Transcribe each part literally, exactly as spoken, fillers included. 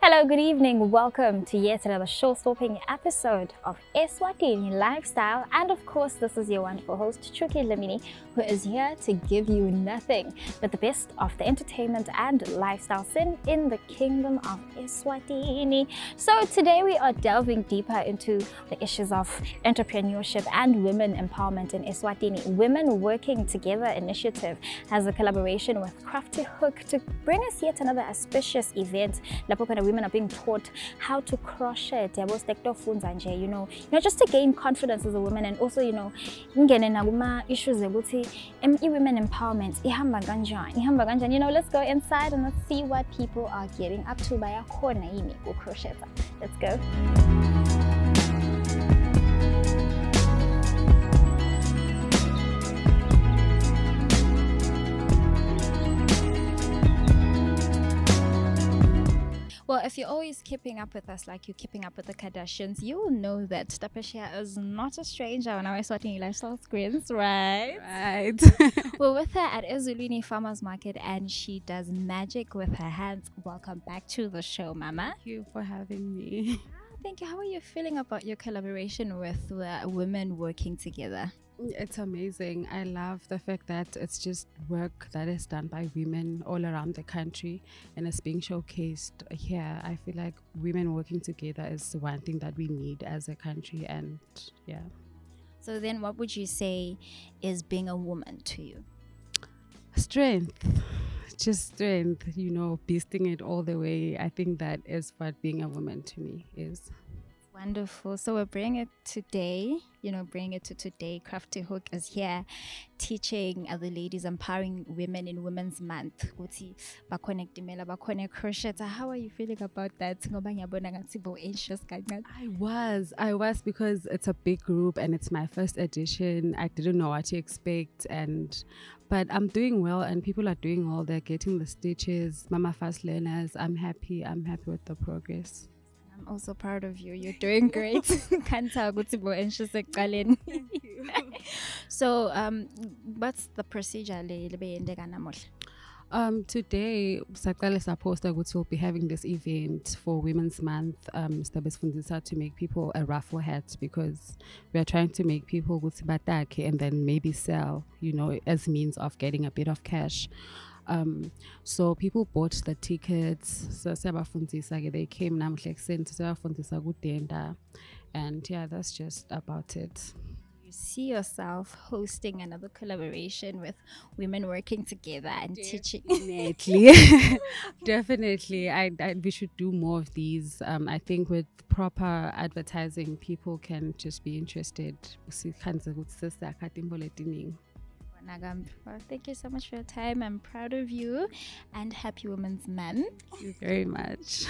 Hello, good evening. Welcome to yet another show-stopping episode of Eswatini Lifestyle. And of course, this is your wonderful host, Chuki Lamini, who is here to give you nothing but the best of the entertainment and lifestyle scene in the kingdom of Eswatini. So today we are delving deeper into the issues of entrepreneurship and women empowerment in Eswatini. Women Working Together initiative has a collaboration with Crafty Hook to bring us yet another auspicious event. Women are being taught how to crochet, you know, you know, just to gain confidence as a woman, and also, you know, issues women empowerment. You know, let's go inside and let's see what people are getting up to by a corner. Let's go. Well, if you're always keeping up with us like you're keeping up with the Kardashians, you will know that Tapashia is not a stranger on our Eswatini Lifestyle screens, right? Right. We're with her at Eswatini Farmers Market and she does magic with her hands. Welcome back to the show, Mama. Thank you for having me. Thank you. How are you feeling about your collaboration with the Women Working Together? It's amazing. I love the fact that it's just work that is done by women all around the country and it's being showcased here. I feel like women working together is one thing that we need as a country, and yeah. So then what would you say is being a woman to you? Strength. Just strength, you know, beasting it all the way. I think that is what being a woman to me is. Wonderful. So we're bringing it today, you know, bringing it to today. Crafty Hook is here teaching other ladies, empowering women in Women's Month. How are you feeling about that? I was, I was because it's a big group and it's my first edition. I didn't know what to expect, and but I'm doing well and people are doing well. They're getting the stitches. Mama fast learners. I'm happy. I'm happy with the progress. I'm also proud of you. You're doing great. Can't tell good to So, um, what's the procedure? Um, today, Sakale Saposta will be having this event for Women's Month, um, Mister Besfundisa, to make people a raffle hat, because we are trying to make people batake and then maybe sell, you know, as means of getting a bit of cash. Um, so people bought the tickets. So they came and yeah, that's just about it. You see yourself hosting another collaboration with Women Working Together and teaching? Definitely. Definitely. I, I we should do more of these. Um, I think with proper advertising, people can just be interested. Thank you so much for your time. I'm proud of you and happy Women's Month. Thank you very much.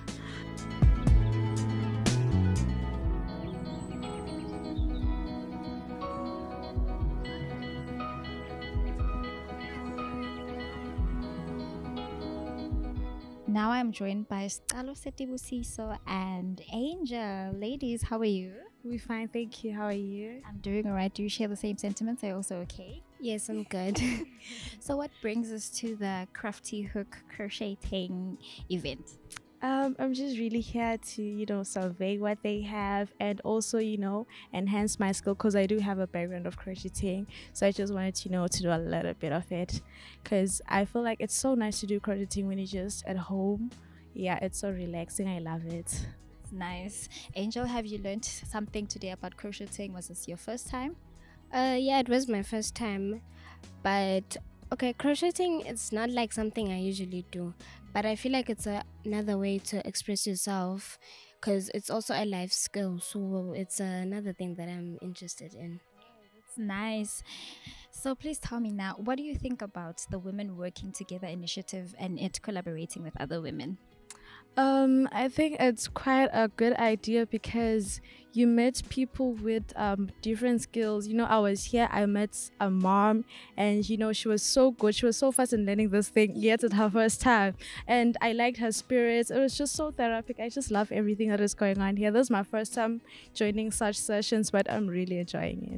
Now I'm joined by Stalo Setibusiso and Angel. Ladies, how are you? We're fine, thank you. How are you? I'm doing all right. Do you share the same sentiments? Are you also okay? Yes, I'm good. So what brings us to the Crafty Hook crocheting event? Um, I'm just really here to, you know, survey what they have and also, you know, enhance my skill, because I do have a background of crocheting. So I just wanted to, you know, to do a little bit of it, because I feel like it's so nice to do crocheting when you're just at home. Yeah, it's so relaxing. I love it. Nice. Angel, have you learned something today about crocheting? Was this your first time? Uh, yeah, it was my first time. But okay, crocheting, it's not like something I usually do, but I feel like it's a, another way to express yourself, because it's also a life skill. So it's uh, another thing that I'm interested in. That's nice. So please tell me now, what do you think about the Women Working Together initiative and it collaborating with other women? Um, I think it's quite a good idea, because you met people with um different skills. You know, I was here, I met a mom, and you know, she was so good. She was so fast in learning this thing, yet it's her first time. And I liked her spirits. It was just so therapeutic. I just love everything that is going on here. This is my first time joining such sessions, but I'm really enjoying it.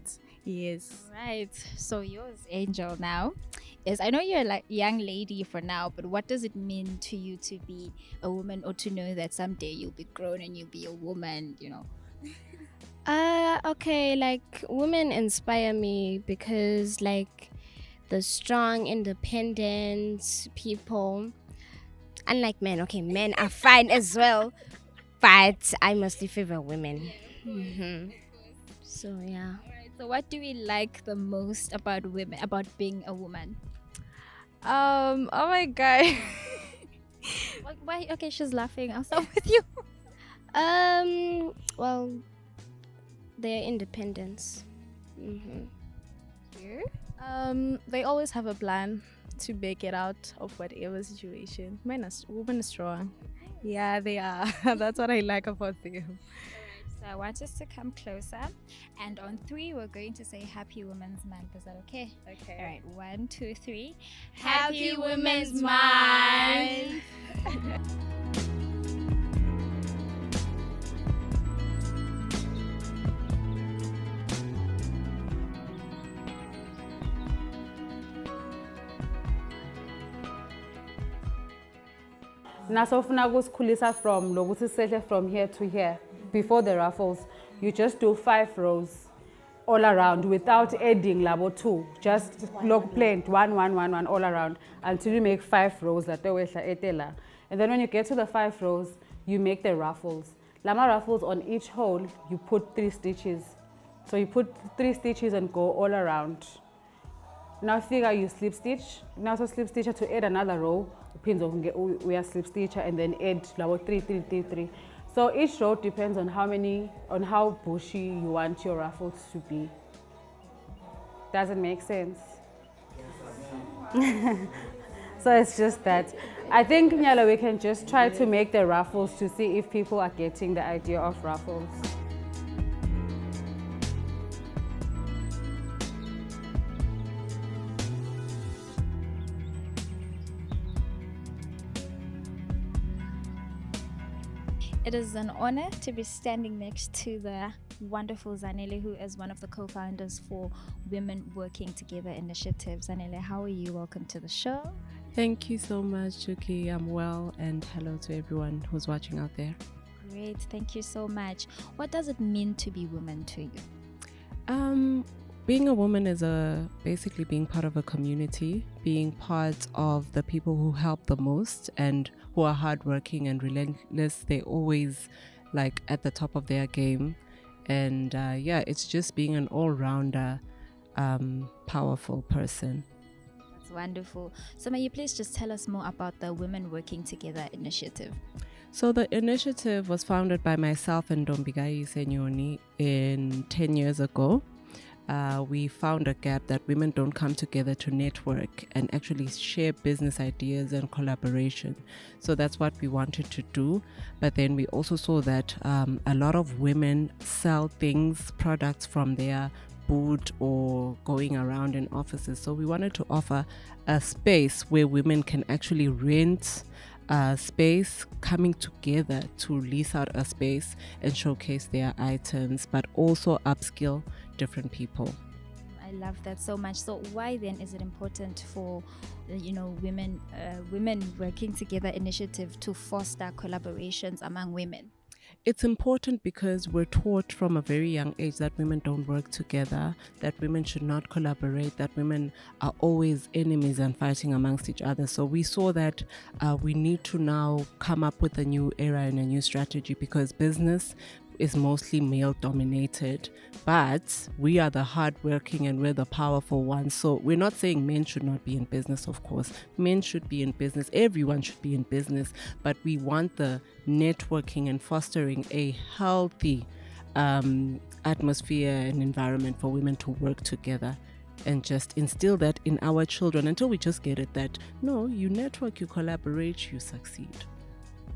Yes. Right. So yours, Angel, now is, I know you're like young lady for now, but what does it mean to you to be a woman, or to know that someday you'll be grown and you'll be a woman, you know? Uh, okay, like women inspire me because like the strong, independent people, unlike men. Okay, men are fine as well, but I mostly favor women. hmm So yeah. Alright, so what do we like the most about women, about being a woman? Um. Oh my god. Why, why? Okay, she's laughing. I'll start with you. Um. Well, their independence. hmm You? Um. They always have a plan to make it out of whatever situation. Men are, women are strong. Yeah, they are. That's what I like about them. So I want us to come closer, and on three, we're going to say Happy Women's Month. Is that okay? Okay. All right, one, two, three. Happy Women's Month. Nasofuna kusikhulisa from lokuthi sehle from here to here. Before the ruffles, you just do five rows all around without adding labo two. Just look plain one, one, one, one all around until you make five rows. And then when you get to the five rows, you make the ruffles. Lama ruffles on each hole, you put three stitches. So you put three stitches and go all around. Now figure you slip stitch. Now so slip stitch to add another row. Pins of we are slip stitch and then add level three, three, three, three. So each row depends on how many, on how bushy you want your ruffles to be. Does it make sense? So it's just that. I think Nyala, we can just try to make the ruffles to see if people are getting the idea of ruffles. It is an honor to be standing next to the wonderful Zanele, who is one of the co-founders for Women Working Together Initiative. Zanele, how are you? Welcome to the show. Thank you so much, Chuki. I'm well, and hello to everyone who's watching out there. Great, thank you so much. What does it mean to be woman to you? Um, being a woman is a basically being part of a community, being part of the people who help the most and who are hardworking and relentless. They always like at the top of their game, and uh, yeah, it's just being an all-rounder, um, powerful person. That's wonderful. So may you please just tell us more about the Women Working Together initiative? So the initiative was founded by myself and Dombigai Senyoni in ten years ago. Uh, we found a gap that women don't come together to network and actually share business ideas and collaboration. So that's what we wanted to do. But then we also saw that um, a lot of women sell things, products from their boot or going around in offices. So we wanted to offer a space where women can actually rent a space, coming together to lease out a space and showcase their items, but also upskill different people. I love that so much. So why then is it important for, you know, women uh, women working together initiative to foster collaborations among women? It's important because we're taught from a very young age that women don't work together, that women should not collaborate, that women are always enemies and fighting amongst each other. So we saw that uh, we need to now come up with a new era and a new strategy, because business is mostly male dominated, but we are the hardworking and we're the powerful ones. So we're not saying men should not be in business. Of course, men should be in business, everyone should be in business, but we want the networking and fostering a healthy um, atmosphere and environment for women to work together, and just instill that in our children until we just get it that no, you network, you collaborate, you succeed.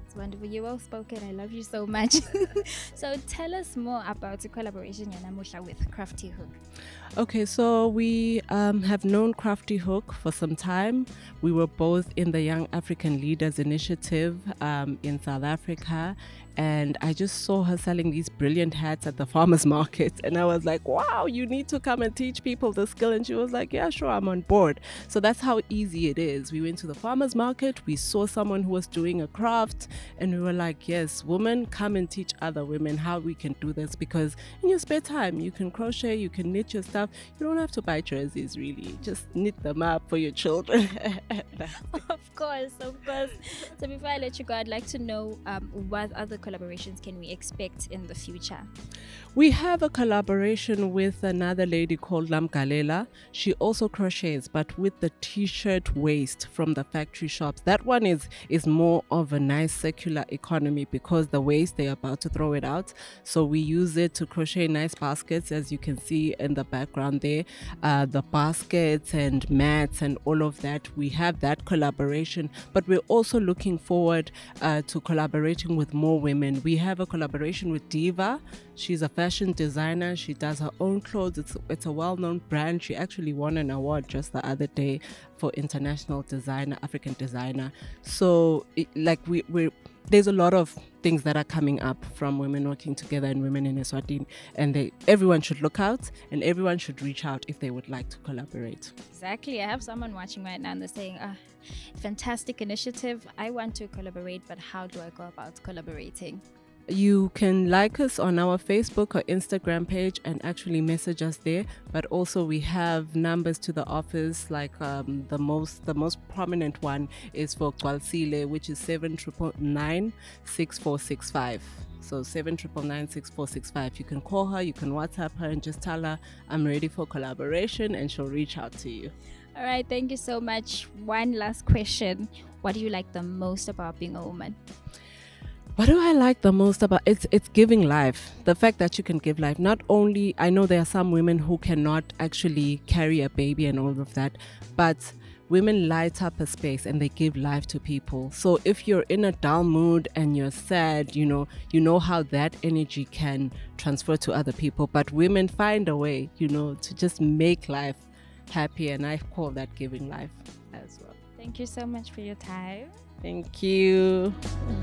It's wonderful. You're well spoken. I love you so much. So tell us more about the collaboration Yanamusha with Crafty Hook. Okay, so we um, have known Crafty Hook for some time. We were both in the Young African Leaders Initiative um, in South Africa, and I just saw her selling these brilliant hats at the farmers market, and I was like, wow, you need to come and teach people the skill. And she was like, yeah, sure, I'm on board. So that's how easy it is. We went to the farmers market, we saw someone who was doing a craft, and we were like, yes, women, come and teach other women how we can do this, because in your spare time you can crochet, you can knit your stuff. You don't have to buy jerseys, really. Just knit them up for your children. Of course, of course. So before I let you go, I'd like to know um, what other collaborations can we expect in the future? We have a collaboration with another lady called Lamgalela. She also crochets, but with the t-shirt waste from the factory shops. That one is is more of a nice circular economy, because the waste, they're about to throw it out. So we use it to crochet nice baskets, as you can see in the background there. Uh, the baskets and mats and all of that. We have that collaboration, but we're also looking forward uh, to collaborating with more women. We have a collaboration with Diva. She's a fashion designer. She does her own clothes. It's, it's a well-known brand. She actually won an award just the other day for International Designer, African Designer. So it, like we, we're, there's a lot of things that are coming up from women working together and women in Eswatini, and they, everyone should look out and everyone should reach out if they would like to collaborate. Exactly. I have someone watching right now and they're saying, ah, fantastic initiative. I want to collaborate, but how do I go about collaborating? You can like us on our Facebook or Instagram page and actually message us there. But also we have numbers to the office, like um, the most the most prominent one is for Kwalsile, which is seven nine nine, six four six five. So seven nine nine, six four six five. You can call her, you can WhatsApp her and just tell her I'm ready for collaboration, and she'll reach out to you. All right, thank you so much. One last question. What do you like the most about being a woman? What do I like the most about it's it's giving life. The fact that you can give life. Not only, I know there are some women who cannot actually carry a baby and all of that, but women light up a space and they give life to people. So if you're in a down mood and you're sad, you know, you know how that energy can transfer to other people. But women find a way, you know, to just make life happy, and I call that giving life as well. Thank you so much for your time. Thank you.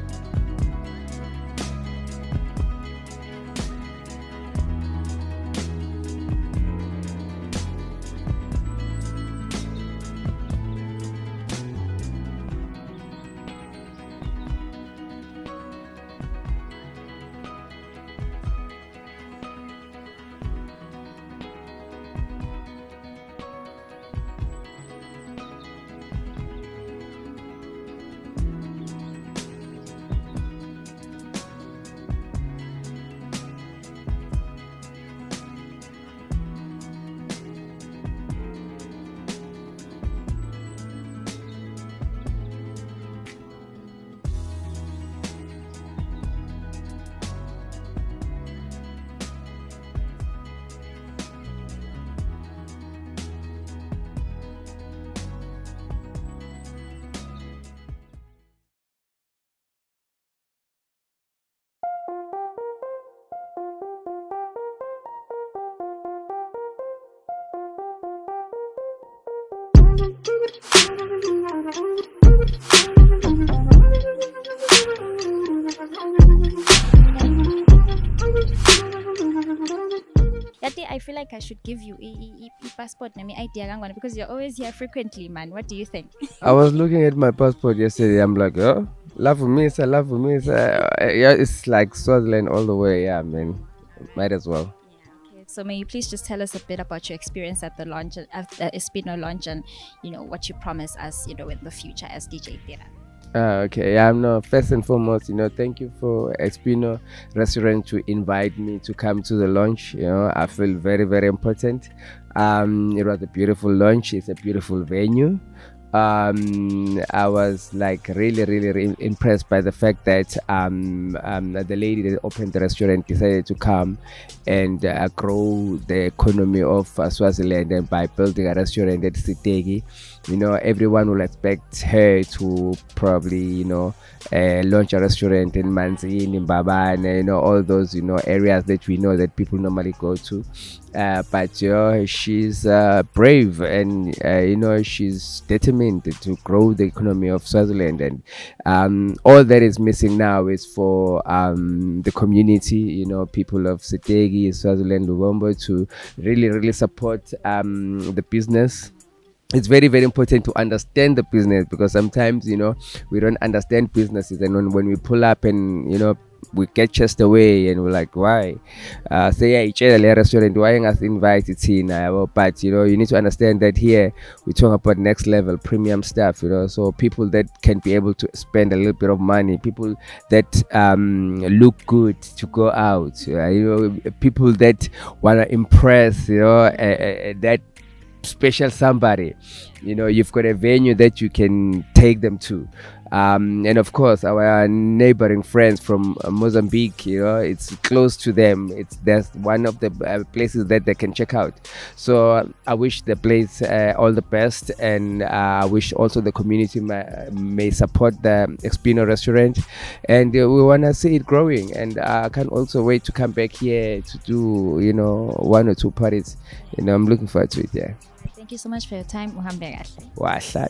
I feel like I should give you a passport name idea because you're always here frequently, man. What do you think? I was looking at my passport yesterday. I'm like, oh, love for me, sir, love for me, sir. Yeah, it's like Swaziland all the way. Yeah, man, might as well. Yeah, okay. So may you please just tell us a bit about your experience at the launch, at the Espino launch, and you know what you promise us, you know, in the future as D J Tira. Uh, okay, yeah, I'm no. First and foremost, you know, thank you for Espino Restaurant to invite me to come to the launch. You know, I feel very, very important. Um, it was a beautiful launch. It's a beautiful venue. um, I was like really, really, really impressed by the fact that um, um, the lady that opened the restaurant decided to come and uh, grow the economy of uh, Swaziland, and by building a restaurant at Sitegi. You know, everyone will expect her to probably, you know, uh, launch a restaurant in Manzini, in Babane, you know, all those, you know, areas that we know that people normally go to. Uh, but you know, she's uh, brave, and uh, you know, she's determined to grow the economy of Swaziland, and um, all that is missing now is for um, the community, you know, people of Sitegi, Swaziland, Lubombo, to really, really support um, the business. It's very, very important to understand the business, because sometimes, you know, we don't understand businesses, and when, when we pull up and, you know, we get chased away and we're like, why? Uh, say, yeah, each other restaurant, why ain't invited in? But, you know, you need to understand that here we talk about next level premium stuff, you know, so people that can be able to spend a little bit of money, people that um, look good to go out, uh, you know, people that want to impress, you know, uh, uh, that special somebody, you know, you've got a venue that you can take them to. Um, and of course, our neighboring friends from uh, Mozambique, you know, it's close to them. It's that's one of the uh, places that they can check out. So uh, I wish the place uh, all the best, and uh, I wish also the community may, may support the Espino restaurant, and uh, we want to see it growing. And uh, I can't also wait to come back here to do, you know, one or two parties. You know, I'm looking forward to it. Yeah. Thank you so much for your time, Uhambe. Washa.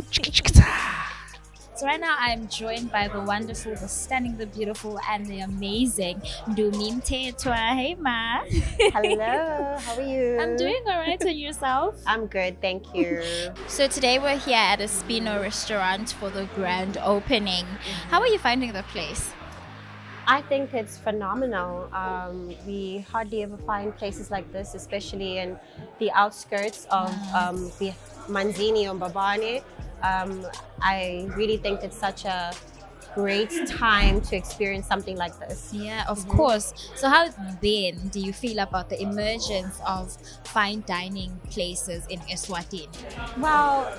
So right now I'm joined by the wonderful, the stunning, the beautiful, and the amazing Ndumimte Twa. Hey Ma. Hello, how are you? I'm doing alright, and yourself? I'm good, thank you. So today we're here at Espino restaurant for the grand opening. How are you finding the place? I think it's phenomenal. Um, we hardly ever find places like this, especially in the outskirts of um, the Manzini or Mbabane. Um, I really think it's such a great time to experience something like this. Yeah, of Mm-hmm. course. So how then do you feel about the emergence of fine dining places in Eswatini? Well,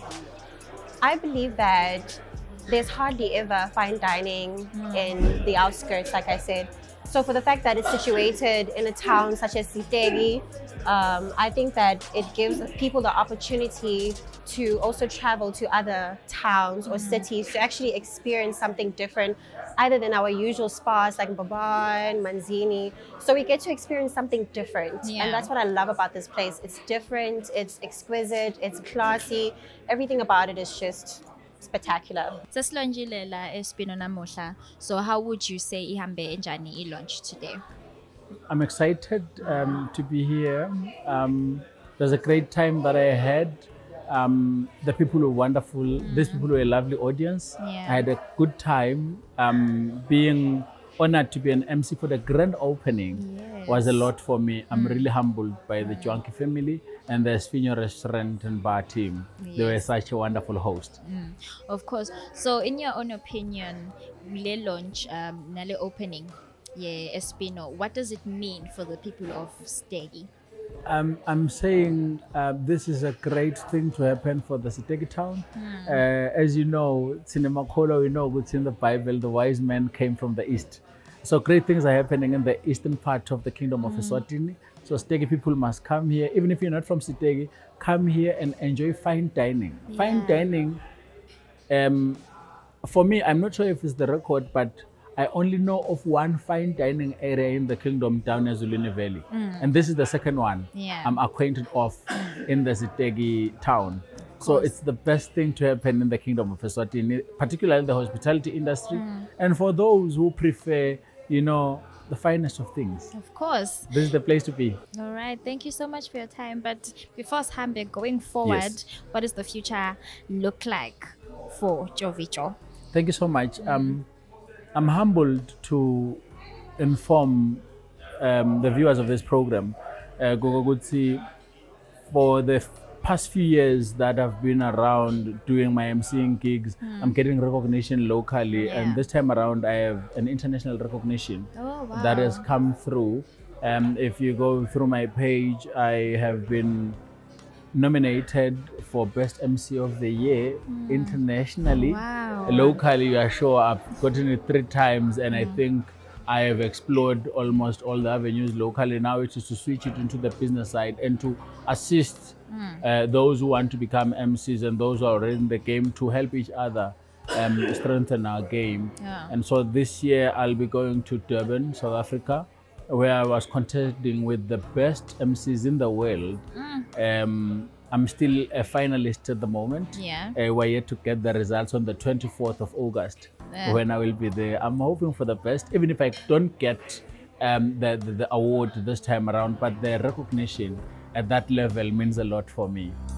I believe that there's hardly ever fine dining mm. in the outskirts, like I said. So for the fact that it's situated in a town such as Sitegi, um, I think that it gives people the opportunity to also travel to other towns or cities to actually experience something different, either than our usual spas like Mbaban, Manzini. So we get to experience something different. Yeah. And that's what I love about this place. It's different, it's exquisite, it's classy. Everything about it is just spectacular. So how would you say ihambe enjani i-launch today? I'm excited um, to be here. Um, there's a great time that I had. Um, the people were wonderful. Mm. These people were a lovely audience. Yeah. I had a good time. Um, being honored to be an M C for the grand opening yes. was a lot for me. I'm mm. really humbled by the Jwanki family and the Eswatini restaurant and bar team. Yes. They were such a wonderful host. Mm. Of course. So in your own opinion, le launch, um, nale opening, yeah, Espino, what does it mean for the people of Sitegi? Um, I'm saying uh, this is a great thing to happen for the Sitegi town. Mm. Uh, as you know, Sinemakolo, we know what's in the Bible, the wise men came from the east. So great things are happening in the eastern part of the kingdom of mm. Eswatini. So Sitegi people must come here, even if you're not from Sitegi, come here and enjoy fine dining. Yeah. Fine dining, um, for me, I'm not sure if it's the record, but I only know of one fine dining area in the kingdom down Ezulwini Valley. Mm. And this is the second one yeah. I'm acquainted of in the Sitegi town. So it's the best thing to happen in the kingdom of Eswatini, particularly in the hospitality industry. Mm. And for those who prefer, you know, the finest of things. Of course. This is the place to be. All right. Thank you so much for your time. But before Hambe, going forward, yes. what does the future look like for Jovicho? Thank you so much. Mm. Um, I'm humbled to inform um, the viewers of this program, uh, Gogogutsi, for the past few years that I've been around doing my emceeing gigs, mm. I'm getting recognition locally, yeah. and this time around I have an international recognition oh, wow. that has come through. Um, if you go through my page, I have been nominated for Best M C of the Year mm. internationally. Wow. Locally, you are sure I've gotten it three times, and mm. I think I have explored almost all the avenues locally. Now it is to switch it into the business side and to assist mm. uh, those who want to become M Cs and those who are already in the game to help each other um, strengthen our game. Yeah. And so this year I'll be going to Durban, South Africa, where I was contesting with the best M Cs in the world. Mm. Um, I'm still a finalist at the moment. Yeah. Uh, we're yet to get the results on the twenty-fourth of August. Yeah. When I will be there. I'm hoping for the best, even if I don't get um, the, the, the award this time around, but the recognition at that level means a lot for me.